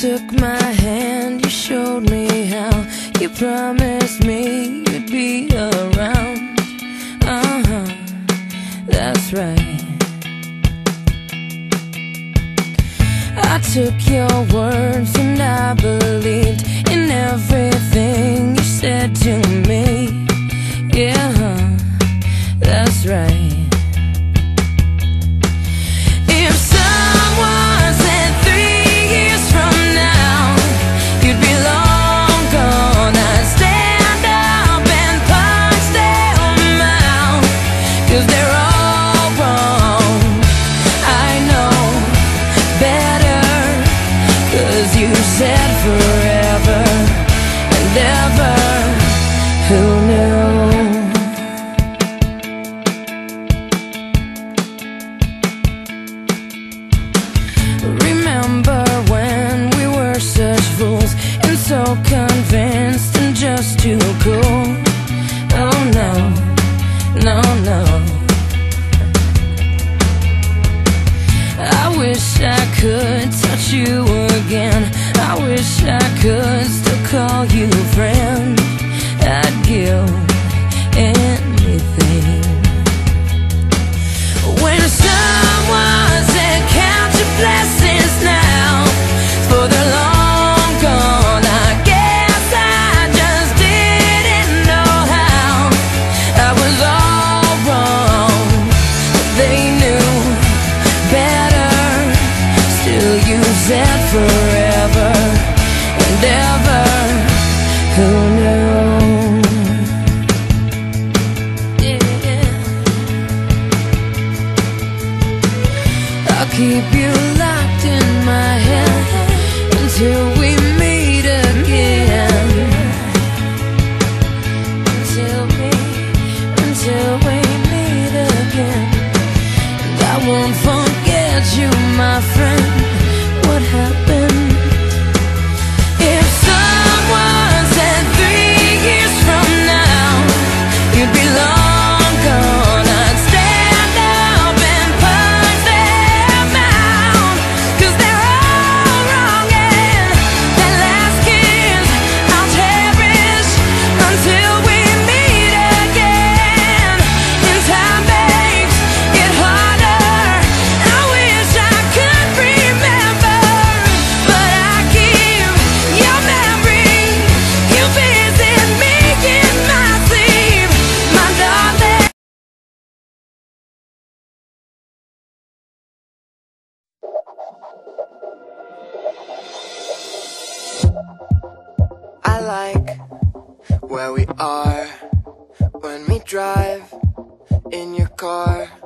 took my hand, you showed me how. You promised me you'd be around. That's right. I took your words and I believed in everything you said to me. Yeah, that's right. If someone said 3 years from now you'd be long gone, I'd stand up and punch them out, 'cause they're all wrong. I know better, 'cause you said forever and ever. Who knew? Remember when we were such fools and so convinced and just too cool? Oh no, no, no. I wish I could touch you again. I wish I could still call you friend. I'd give anything. When someone said count your blessings now, for they're long gone, I guess I just didn't know how. I was all wrong, but they knew better. Still you said forever and ever. Who knew? I'll keep you locked in my head until we meet again. Until we meet again. And I won't forget you, my friend. What happened? If someone said 3 years from now you'd be long gone, I'd stand up and punch them out, 'cause they're all wrong. And that last kiss I'll cherish until we meet again. And time makes it harder. I wish I could remember, but I keep your memory. You visit me in my sleep, my darling. I like where we are when we drive in your car.